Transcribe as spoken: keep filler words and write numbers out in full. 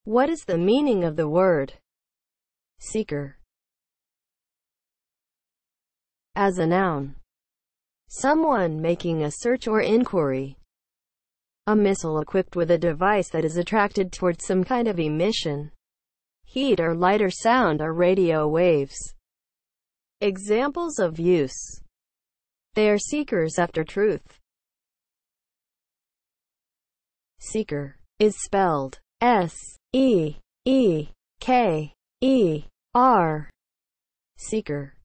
What is the meaning of the word seeker? As a noun, someone making a search or inquiry. A missile equipped with a device that is attracted towards some kind of emission, heat or light or sound or radio waves. Examples of use: they are seekers after truth. Seeker is spelled S E E K E R. Seeker.